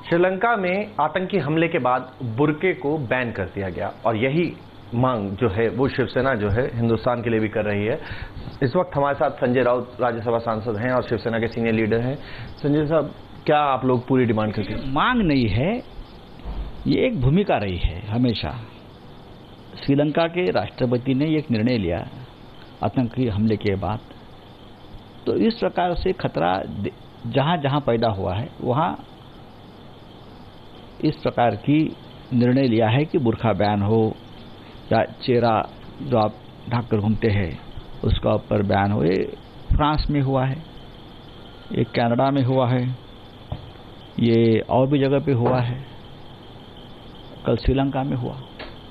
श्रीलंका में आतंकी हमले के बाद बुर्के को बैन कर दिया गया और यही मांग जो है वो शिवसेना जो है हिंदुस्तान के लिए भी कर रही है। इस वक्त हमारे साथ संजय राउत राज्यसभा सांसद हैं और शिवसेना के सीनियर लीडर हैं। संजय साहब, क्या आप लोग पूरी डिमांड करते हैं? मांग नहीं है, ये एक भूमिका रही है हमेशा। श्रीलंका के राष्ट्रपति ने एक निर्णय लिया आतंकी हमले के बाद, तो इस प्रकार से खतरा जहां जहां पैदा हुआ है वहां इस प्रकार की निर्णय लिया है कि बुर्का बैन हो या चेहरा जो आप ढककर घूमते हैं उसका ऊपर बैन हो। ये फ्रांस में हुआ है, ये कनाडा में हुआ है, ये और भी जगह पे हुआ है, कल श्रीलंका में हुआ।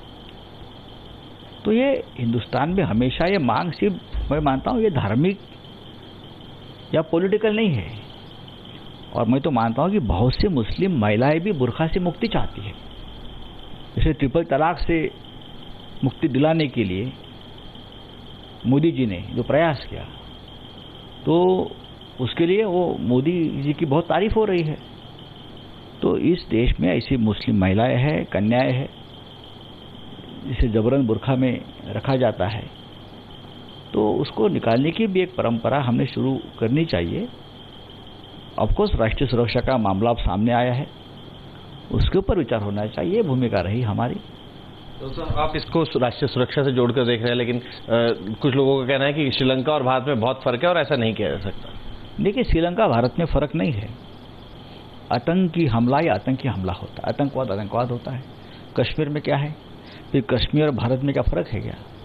तो ये हिंदुस्तान में हमेशा ये मांग सिर्फ मैं मानता हूँ ये धार्मिक या पॉलिटिकल नहीं है, और मैं तो मानता हूँ कि बहुत से मुस्लिम महिलाएं भी बुर्का से मुक्ति चाहती है। जैसे ट्रिपल तलाक से मुक्ति दिलाने के लिए मोदी जी ने जो प्रयास किया, तो उसके लिए वो मोदी जी की बहुत तारीफ हो रही है। तो इस देश में ऐसी मुस्लिम महिलाएं हैं, कन्याएं हैं, जिसे जबरन बुर्का में रखा जाता है, तो उसको निकालने की भी एक परंपरा हमने शुरू करनी चाहिए। ऑफकोर्स राष्ट्रीय सुरक्षा का मामला अब सामने आया है, उसके ऊपर विचार होना चाहिए, भूमिका रही हमारी। तो सर, आप इसको राष्ट्रीय सुरक्षा से जोड़कर देख रहे हैं, लेकिन कुछ लोगों का कहना है कि श्रीलंका और भारत में बहुत फर्क है और ऐसा नहीं किया जा सकता। देखिए, श्रीलंका भारत में फर्क नहीं है। आतंकी हमला या आतंकी हमला होता है, आतंकवाद आतंकवाद होता है। कश्मीर में क्या है, फिर कश्मीर और भारत में क्या फर्क है क्या?